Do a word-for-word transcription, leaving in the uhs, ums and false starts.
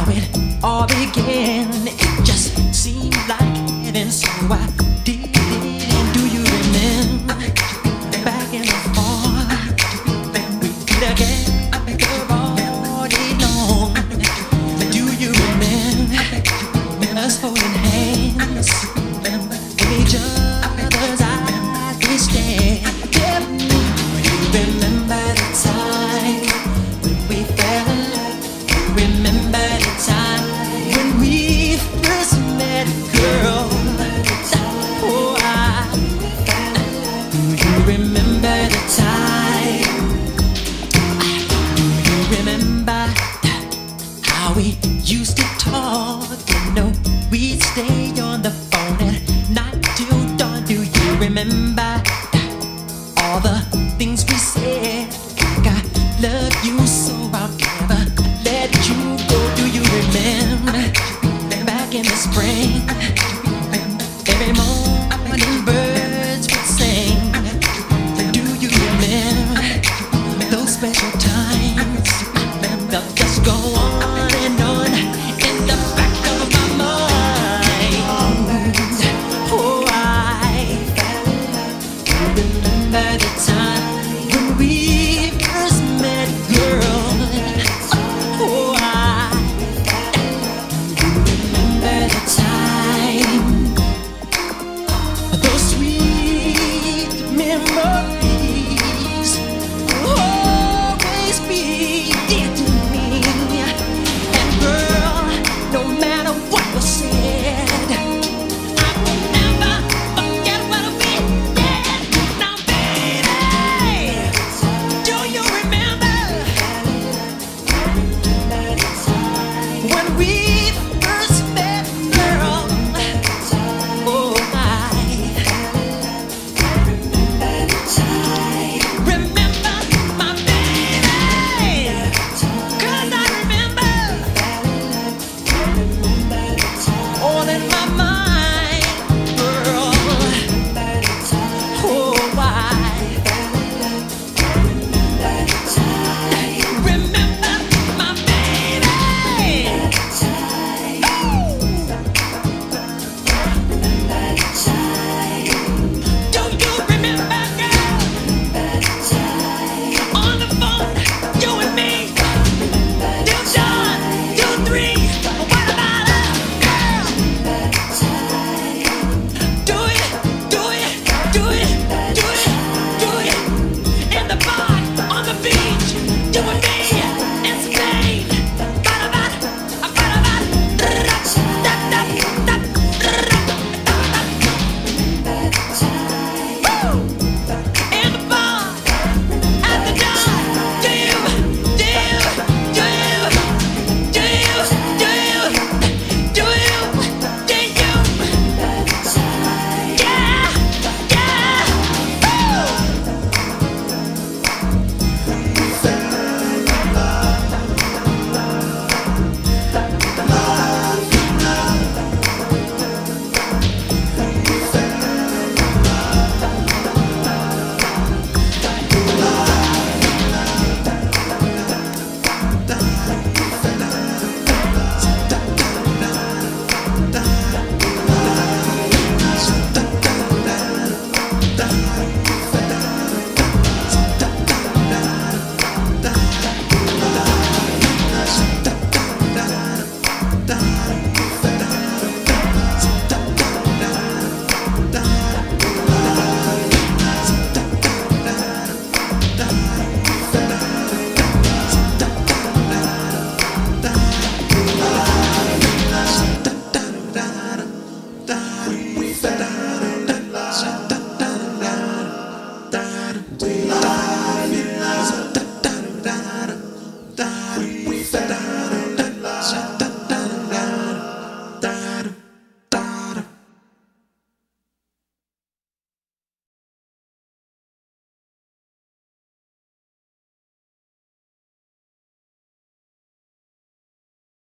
how it all began. It just seemed like heaven, so I did it. And do you remember back in the fall, we did together all day long? Do you remember us holding hands in each other's eyes we stare? Do you remember the time when we fell in love? Remember the time when we first met, girl? Oh, I, do you remember the time? Do you remember how we used to talk? You know, we'd stay on the phone at night till dawn. Do you remember all the things we said? Like I love you so I'll never let you go. Do you remember back in the spring?